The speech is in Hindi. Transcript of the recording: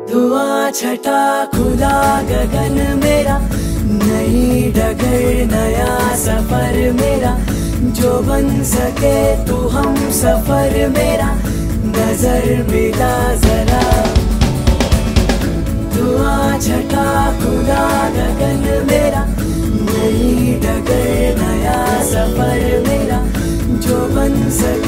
धुआं छटा खुला गगन मेरा, नई डगर नया सफर मेरा, जो बन सके तू हम सफर मेरा, नजर मिला जरा। धुआं छटा खुला गगन मेरा, नई डगर नया सफर मेरा, जो बन सके